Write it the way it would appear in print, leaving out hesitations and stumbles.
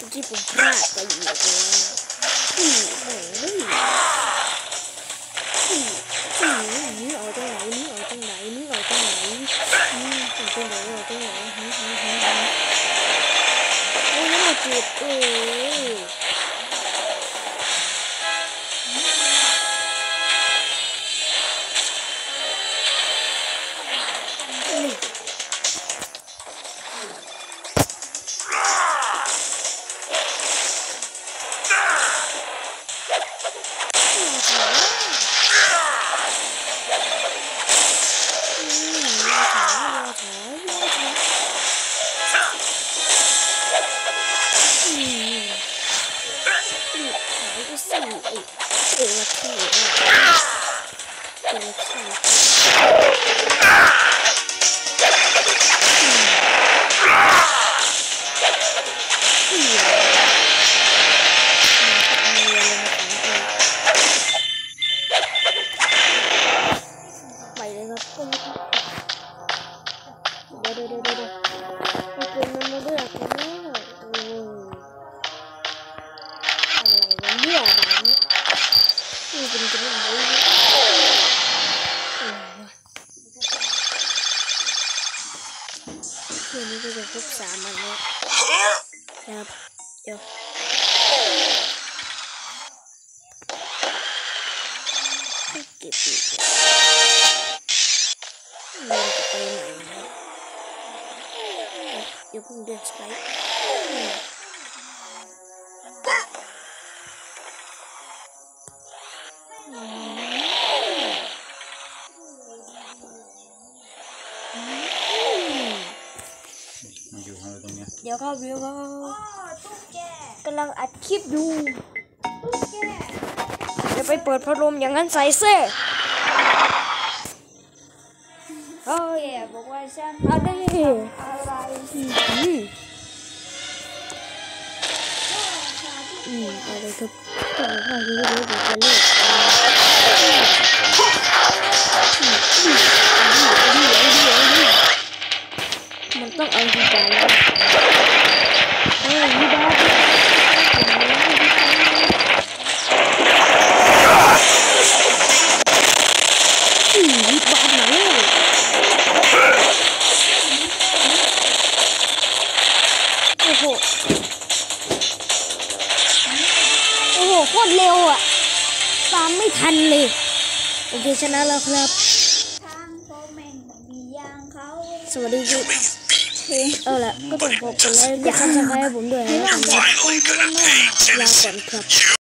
ที่ผมพลาดไปอีกแล้วนี่เอาตรงไหนนี่เอาตรงไหนนี่เอาตรงไหนนี่เอาตรงไหนเอาตรงไหนโอ้ยน่าเจ็บเรื่องนี้ก็จะครบ3 อันแล้วครับเดี๋ยวเก็บอีกเดินจะไปไหนนะเดี๋ยวพุ่งเดินไปเดี๋ยวครับกำลังอัดคลิปอยู่จะไปเปิดพัดลมอย่างนั้นใส่เสื้อโอ้ยบอกว่าฉันอะไรอะไรครับก็บอกว่าเดี๋ยวจะเลิกมันต้องเอาดีใจแล้วดีบ้าโอ้โหโคตรเร็วอ่ะตามไม่ทันเลยโอเคชนะแล้วครับสวัสดีครับละก็ต้องขอบคุณและอย่าทำสไครต์ให้ผมด้วยนะครับลาก่อนครับ